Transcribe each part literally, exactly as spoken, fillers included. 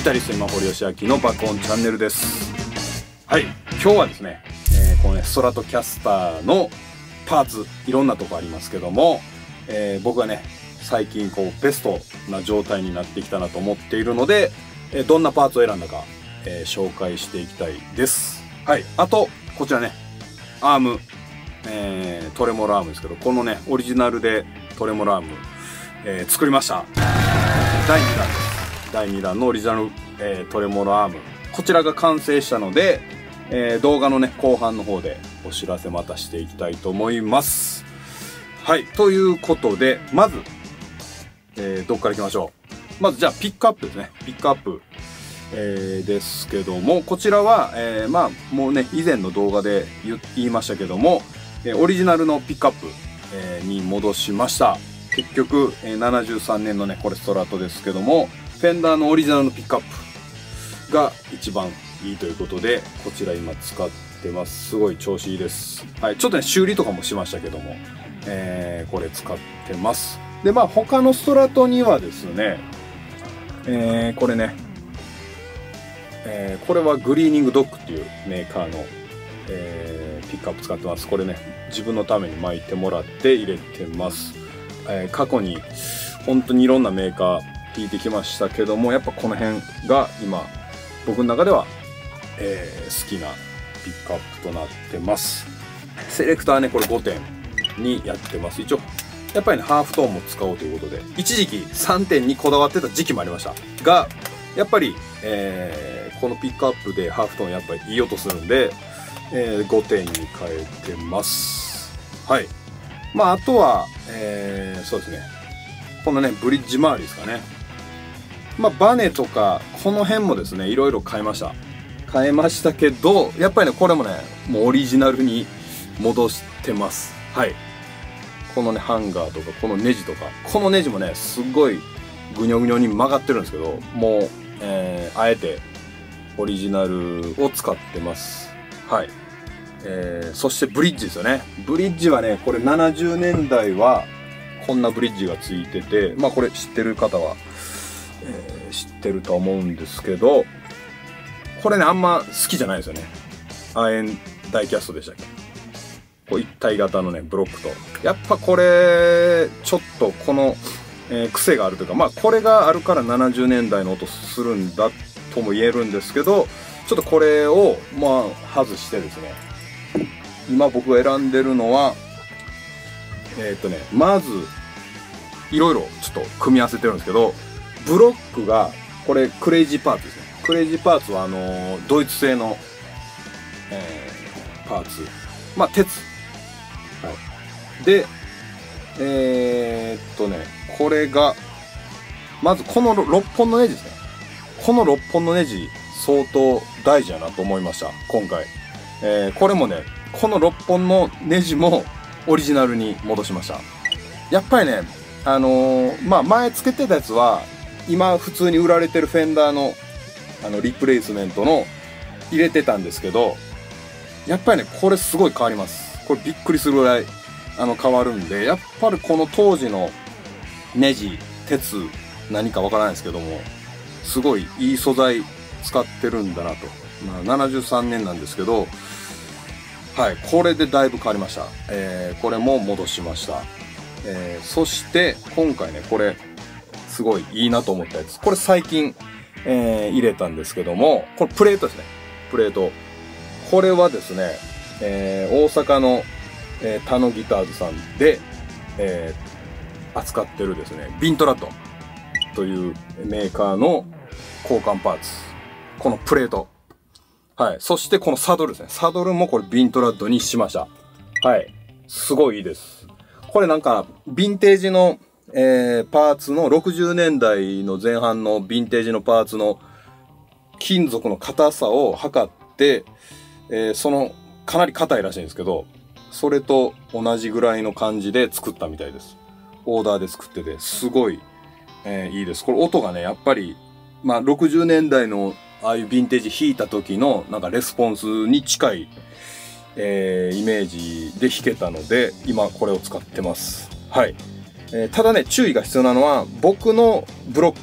ギタリスト今堀義明の爆音チャンネルです。はい、今日はですね、えー、このねストラトキャスターのパーツいろんなとこありますけども、えー、僕はね最近こうベストな状態になってきたなと思っているので、えー、どんなパーツを選んだか、えー、紹介していきたいです。はい、あとこちらねアーム、えー、トレモロアームですけど、このねオリジナルでトレモロアーム、えー、作りました。だいにだんです。だいにだんのオリジナル、えー、トレモロアーム、こちらが完成したので、えー、動画のね後半の方でお知らせまたしていきたいと思います。はい、ということでまず、えー、どっからいきましょう。まずじゃあピックアップですね。ピックアップ、えー、ですけども、こちらは、えー、まあもうね以前の動画で 言, 言いましたけども、えー、オリジナルのピックアップ、えー、に戻しました。結局、えー、ななじゅうさんねんのねこれストラトですけども、フェンダーのオリジナルのピックアップが一番いいということで、こちら今使ってます。すごい調子いいです。はい、ちょっとね修理とかもしましたけども、えー、これ使ってます。でまあ他のストラトにはですね、えー、これね、えー、これはグリーニングドッグっていうメーカーの、えー、ピックアップ使ってます。これね自分のために巻いてもらって入れてます。えー、過去に本当にいろんなメーカー弾いてきましたけども、やっぱこの辺が今僕の中では、えー、好きなピックアップとなってます。セレクターねこれごてんにやってます。一応やっぱりねハーフトーンも使おうということで、一時期さんてんにこだわってた時期もありましたが、やっぱり、えー、このピックアップでハーフトーンやっぱりいい音するんで、えー、ごてんに変えてます。はい、まああとは、えー、そうですね、このねブリッジ周りですかね。まあバネとかこの辺もですねいろいろ変えました変えましたけど、やっぱりねこれもねもうオリジナルに戻してます。はい、このねハンガーとかこのネジとか、このネジもねすごいぐにょぐにょに曲がってるんですけど、もう、えー、あえてオリジナルを使ってます。はい、えー、そしてブリッジですよね。ブリッジはねこれななじゅうねんだいはこんなブリッジがついてて、まあこれ知ってる方は、えー、知ってると思うんですけど、これねあんま好きじゃないですよね。亜鉛ダイキャストでしたっけ、こう一体型のねブロックと、やっぱこれちょっとこの、えー、癖があるというか、まあこれがあるからななじゅうねんだいの音するんだとも言えるんですけど、ちょっとこれをまあ外してですね、今僕が選んでるのはえっとねまずいろいろちょっと組み合わせてるんですけど、ブロックがこれクレイジーパーツですね。クレイジーパーツはあのー、ドイツ製の、えー、パーツ、まあ鉄、はい、でえー、っとねこれがまずこのろっぽんのネジですね。このろっぽんのネジ相当大事やなと思いました今回。えー、これもねこのろっぽんのネジもオリジナルに戻しました。やっぱりねあのー、まあ前つけてたやつは今普通に売られてるフェンダーのあのリプレイスメントの入れてたんですけど、やっぱりねこれすごい変わります。これびっくりするぐらいあの変わるんで、やっぱりこの当時のネジ鉄何かわからないですけども、すごいいい素材使ってるんだなと。まあ、ななじゅうさんねんなんですけど、はい、これでだいぶ変わりました。えー、これも戻しました。えー、そして今回ねこれすごいいいなと思ったやつ、これ最近、えー、入れたんですけども、これプレートですね。プレート、これはですね、えー、大阪の、えー、タノギターズさんで、えー、扱ってるですねビントラッドというメーカーの交換パーツ、このプレート、はい、そしてこのサドルですね。サドルもこれビントラッドにしました。はい、すごいいいです。これなんかヴィンテージの、えー、パーツのろくじゅうねんだいの前半のヴィンテージのパーツの金属の硬さを測って、えー、そのかなり硬いらしいんですけど、それと同じぐらいの感じで作ったみたいです。オーダーで作っててすごい、えー、いいです。これ音がねやっぱりまあろくじゅうねんだいのああいうヴィンテージ弾いた時のなんかレスポンスに近い、えー、イメージで弾けたので今これを使ってます。はい、えー、ただね注意が必要なのは、僕のブロック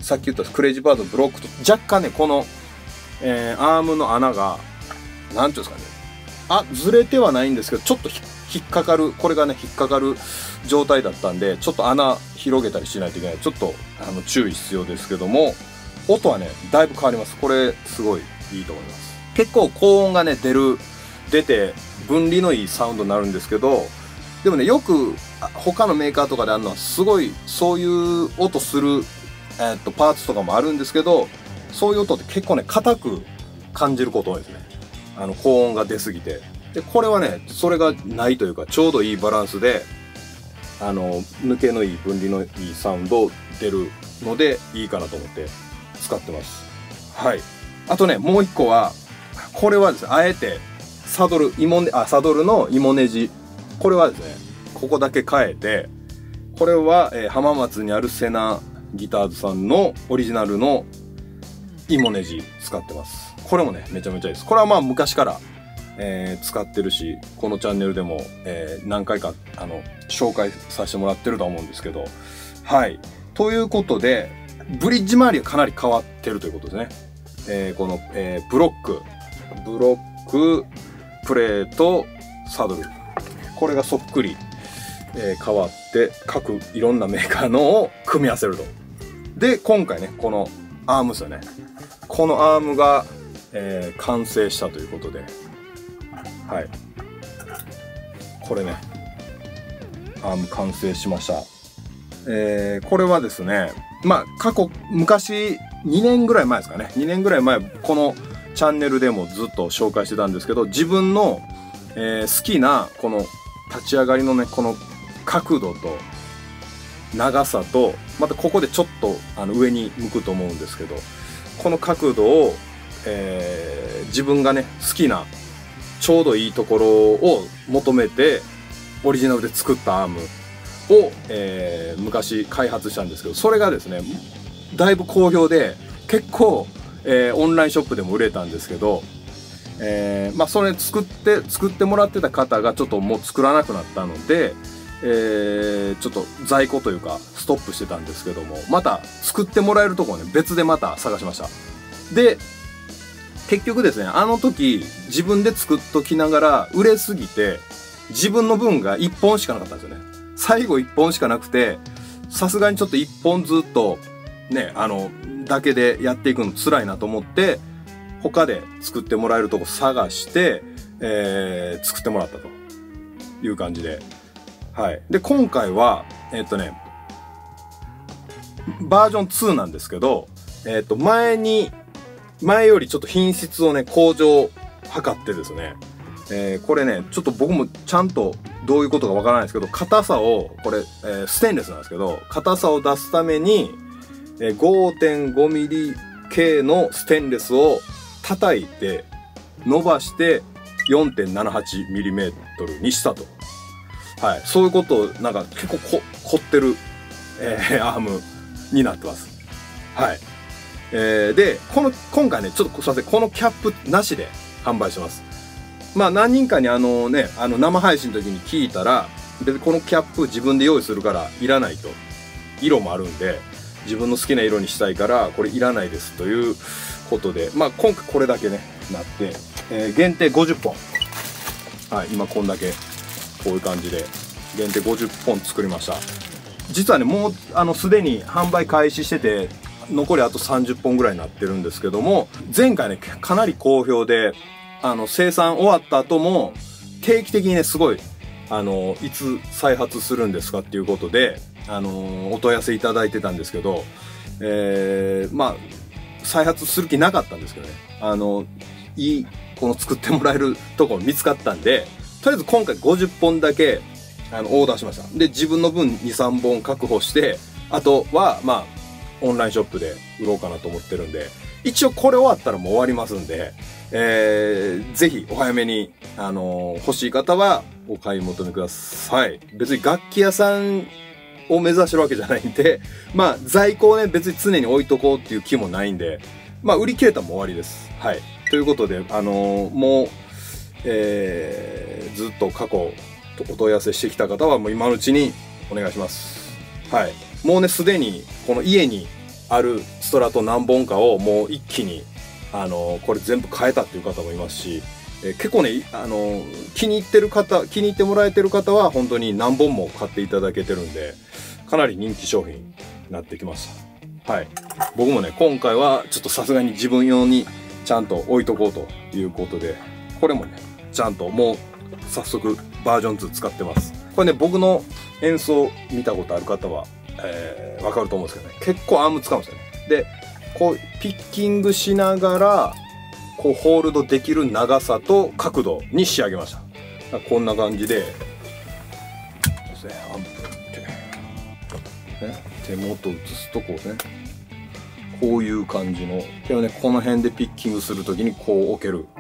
さっき言ったクレイジーバードのブロックと若干ね、この、えー、アームの穴が、なんていうんですかね。あ、ずれてはないんですけど、ちょっと引っかかる、これがね、引っかかる状態だったんで、ちょっと穴広げたりしないといけない。ちょっと、あの、注意必要ですけども、音はね、だいぶ変わります。これ、すごいいいと思います。結構高音がね、出る、出て、分離のいいサウンドになるんですけど、でもね、よく、他のメーカーとかであるのは、すごい、そういう音する、えーっと、パーツとかもあるんですけど、そういう音って結構ね、硬く感じること多いですね。あの、高音が出すぎて。で、これはね、それがないというか、ちょうどいいバランスで、あの、抜けのいい、分離のいいサウンド出るので、いいかなと思って使ってます。はい。あとね、もう一個は、これはですね、あえて、サドル、芋ね、あ、サドルの芋ネジ。これはですね、ここだけ変えて、これは、えー、浜松にあるセナギターズさんのオリジナルの芋ネジ使ってます。これもね、めちゃめちゃいいです。これはまあ昔から、えー、使ってるし、このチャンネルでも、えー、何回か、あの、紹介させてもらってると思うんですけど、はい。ということで、ブリッジ周りがかなり変わってるということですね。えー、この、えー、ブロック、ブロック、プレート、サドル。これがそっくり、えー、変わって、各いろんなメーカーのを組み合わせると。で、今回ね、このアームですよね。このアームが、えー、完成したということで、はい。これね、アーム完成しました。えー、これはですね、まあ、過去、昔、にねんぐらい前ですかね。にねんぐらい前、このチャンネルでもずっと紹介してたんですけど、自分の、えー、好きな、この立ち上がりのね、この角度と長さと、またここでちょっとあの上に向くと思うんですけど、この角度を、えー、自分がね、好きな、ちょうどいいところを求めて、オリジナルで作ったアームを、えー、昔開発したんですけど、それがですね、だいぶ好評で、結構、えー、オンラインショップでも売れたんですけど、えー、まあそれ作って、作ってもらってた方がちょっともう作らなくなったので、えー、ちょっと在庫というかストップしてたんですけども、また作ってもらえるところをね、別でまた探しました。で、結局ですね、あの時自分で作っときながら売れすぎて、自分の分がいっぽんしかなかったんですよね。最後いっぽんしかなくて、さすがにちょっといっぽんずっとね、あの、だけでやっていくの辛いなと思って、他で作ってもらえるとこ探して、えー、作ってもらったという感じで。はい。で、今回は、えっとね、バージョンツーなんですけど、えっと、前に、前よりちょっと品質をね、向上を図ってですね、えー、これね、ちょっと僕もちゃんとどういうことかわからないですけど、硬さを、これ、えー、ステンレスなんですけど、硬さを出すために、えー、ごてんごミリ系のステンレスを叩いて、伸ばして よんてんななはちミリメートル にしたと。はい。そういうことを、なんか結構こ凝ってる、えー、アームになってます。はい。えー、で、この、今回ね、ちょっとすいません、このキャップなしで販売します。まあ何人かにあのね、あの生配信の時に聞いたら、で、このキャップ自分で用意するからいらないと。色もあるんで、自分の好きな色にしたいから、これいらないですということで、まあ今回これだけね、なって、えー、限定ごじゅっぽん。はい、今こんだけ、こういう感じで、限定ごじゅっぽん作りました。実はね、もう、あの、すでに販売開始してて、残りあとさんじゅっぽんぐらいになってるんですけども、前回ね、かなり好評で、あの、生産終わった後も、定期的にね、すごい、あの、いつ再発するんですかっていうことで、あの、お問い合わせいただいてたんですけど、えー、まあ、再発する気なかったんですけどね。あの、いい、この作ってもらえるところ見つかったんで、とりあえず今回ごじゅっぽんだけ、あの、オーダーしました。で、自分の分に、さんぼん確保して、あとは、まあ、オンラインショップで売ろうかなと思ってるんで、一応これ終わったらもう終わりますんで、えー、ぜひお早めに、あのー、欲しい方はお買い求めください。別に楽器屋さんを目指してるわけじゃないんで、まあ在庫をね、別に常に置いとこうっていう気もないんで、まあ売り切れたらもう終わりです。はい。ということで、あのー、もう、えー、ずっと過去お問い合わせしてきた方はもう今のうちにお願いします。はい。もうね、すでにこの家にあるストラト何本かをもう一気にあのこれ全部変えたっていう方もいますし、えー、結構ねあの気に入ってる方気に入ってもらえてる方は本当に何本も買っていただけてるんで、かなり人気商品になってきました。はい、僕もね今回はちょっとさすがに自分用にちゃんと置いとこうということで、これもねちゃんともう早速バージョンツー使ってます。これね僕の演奏見たことある方は、えー、分かると思うんですけどね、結構アーム使うんですよね。でこうピッキングしながらこうホールドできる長さと角度に仕上げました。こんな感じでですね、アンプってね手元映すとこうねこういう感じのでもね、この辺でピッキングするときにこう置ける。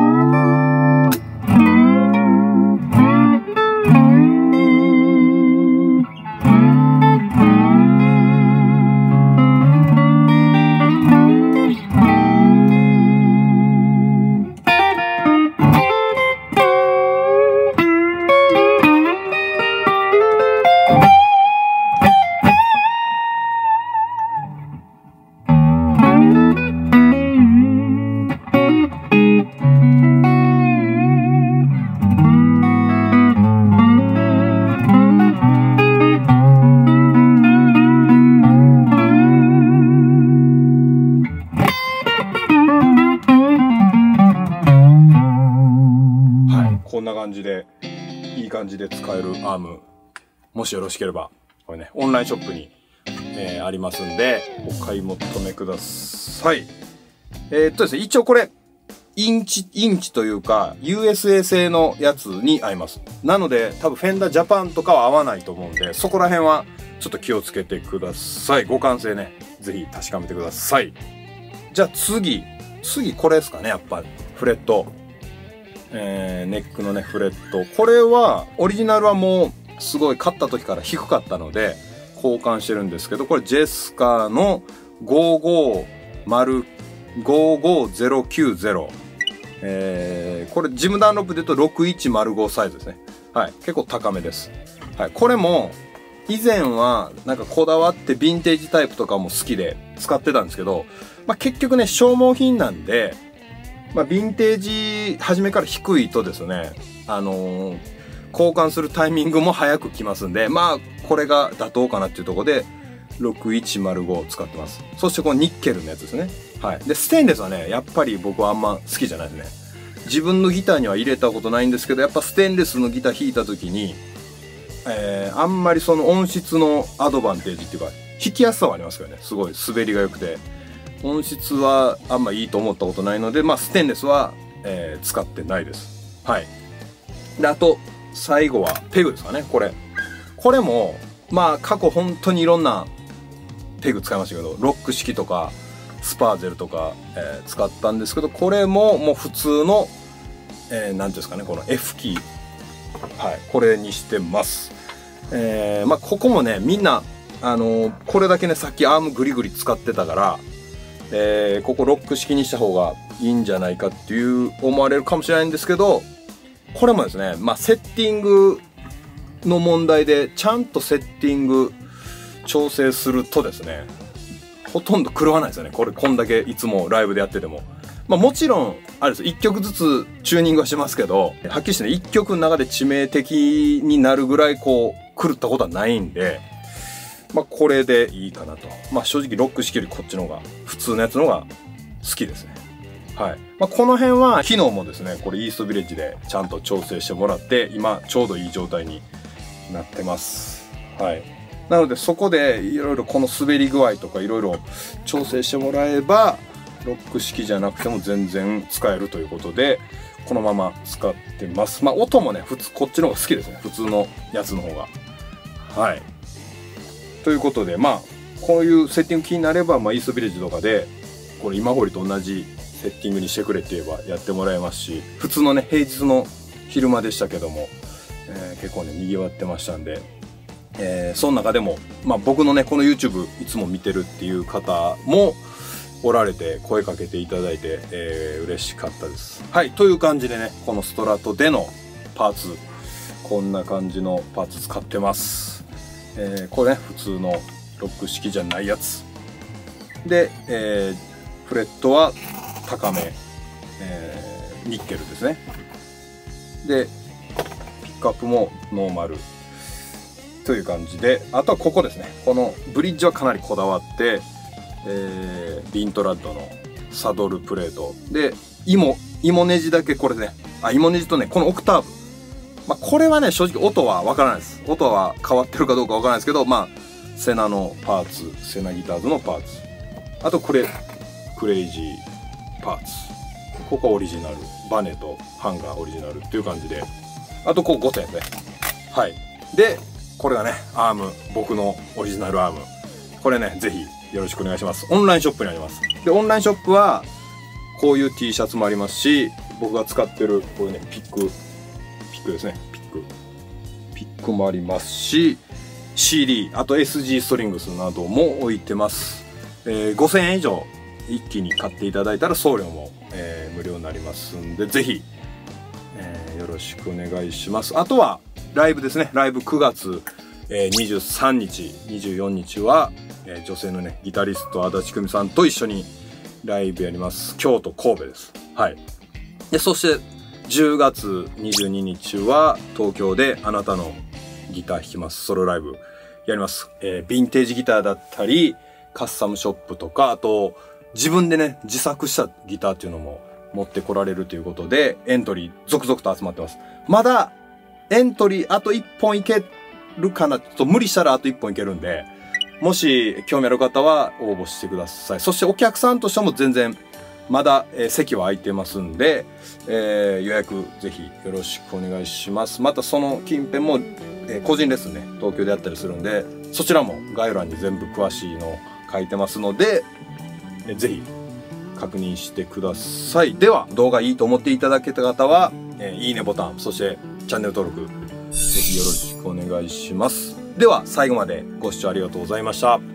こんな感じでいい感じで使えるアーム、もしよろしければこれねオンラインショップに、えー、ありますんでお買い求めください。えー、っとですね一応これインチインチというか ユーエスエー 製のやつに合います。なので多分フェンダージャパンとかは合わないと思うんで、そこら辺はちょっと気をつけてください。互換性ねぜひ確かめてください。じゃあ次次これですかね、やっぱフレット、えー、ネックのねフレット、これはオリジナルはもうすごい買った時から低かったので交換してるんですけど、これジェスカーのごーごーぜろきゅうぜろ、えー、これジムダンロップで言うとろくいちまるごサイズですね。はい、結構高めです。はい、これも以前はなんかこだわってヴィンテージタイプとかも好きで使ってたんですけど、まあ、結局ね消耗品なんで、まあ、ヴィンテージ初めから低いとですね、あのー、交換するタイミングも早く来ますんで、まあこれが妥当かなっていうところでろくいちまるごを使ってます。そしてこのニッケルのやつですね。はい。でステンレスはねやっぱり僕はあんま好きじゃないですね。自分のギターには入れたことないんですけど、やっぱステンレスのギター弾いた時に、えー、あんまりその音質のアドバンテージっていうか弾きやすさはありますからね、すごい滑りが良くて音質はあんまいいと思ったことないので、まあステンレスは、えー、使ってないです。はい。であと最後はペグですかね。これこれもまあ過去本当にいろんなペグ使いましたけど、ロック式とかスパーゼルとか、えー、使ったんですけど、これももう普通の、えー、なんていうんですかね、この F キー、はい、これにしてます。えー、まあここもねみんなあのー、これだけねさっきアームグリグリ使ってたから、えー、ここロック式にした方がいいんじゃないかっていう思われるかもしれないんですけど、これもですね、まあセッティングの問題でちゃんとセッティング調整するとですね、ほとんど狂わないですよね。これこんだけいつもライブでやってても。まあもちろんあれです、いっきょくずつチューニングはしますけど、はっきりしてねいっきょくの中で致命的になるぐらいこう狂ったことはないんで、まあこれでいいかなと。まあ正直ロック式よりこっちの方が普通のやつの方が好きですね。はい。まあこの辺は機能もですね、これイーストビレッジでちゃんと調整してもらって今ちょうどいい状態になってます。はい。なのでそこでいろいろこの滑り具合とかいろいろ調整してもらえばロック式じゃなくても全然使えるということでこのまま使ってます。まあ音もね普通こっちの方が好きですね、普通のやつの方が。はい。ということでまあこういうセッティング気になれば、まあ、イーストビレッジとかでこれ今堀と同じセッティングにしてくれって言えばやってもらえますし、普通のね平日の昼間でしたけども、えー、結構ね賑わってましたんで、えー、その中でも、まあ、僕のねこの YouTube いつも見てるっていう方もおられて声かけていただいて、えー、嬉しかったです。はい、という感じでねこのストラトでのパーツこんな感じのパーツ使ってます。えー、これね普通のロック式じゃないやつで、えー、フレットは高め、えー、ニッケルですね。でピックアップもノーマルという感じで、あとはここですね、このブリッジはかなりこだわって、えー、ビントラッドのサドルプレートで、芋芋ネジだけこれね、あ芋ネジとねこのオクターブ、まあ、これはね正直音はわからないです。音は変わってるかどうかわからないですけど、まあセナのパーツ、セナギターズのパーツ、あとクレクレイジーパーツ、ここオリジナル、バネとハンガーオリジナルっていう感じで、あとこうごてんね。はい。でこれがねアーム、僕のオリジナルアーム、これねぜひよろしくお願いします。オンラインショップにあります。でオンラインショップはこういう T シャツもありますし、僕が使ってるこれねピックピックですね、ピックピックもありますし、 シーディー、 あと エスジー ストリングスなども置いてます。えー、ごせんえん以上一気に買っていただいたら送料も、えー、無料になりますんで、ぜひ、えー、よろしくお願いします。あとはライブですね。ライブくがつ、えー、にじゅうさんにちにじゅうよっかは、えー、女性のねギタリスト足立久美さんと一緒にライブやります。京都神戸です。はい。でそしてじゅうがつにじゅうににちは東京であなたのギター弾きますソロライブやります。えー、ヴィンテージギターだったりカスタムショップとか、あと自分でね自作したギターっていうのも持ってこられるということで、エントリー続々と集まってます。まだエントリーあといっぽんいけるかな、ちょっと無理したらあといっぽんいけるんで、もし興味ある方は応募してください。そしてお客さんとしても全然まだ、えー、席は空いてますんで、えー、予約ぜひよろしくお願いします。またその近辺も、えー、個人レッスンね東京でやったりするんで、そちらも概要欄に全部詳しいの書いてますので、えー、ぜひ確認してください。では動画いいと思っていただけた方は、えー、いいねボタン、そしてチャンネル登録ぜひよろしくお願いします。では最後までご視聴ありがとうございました。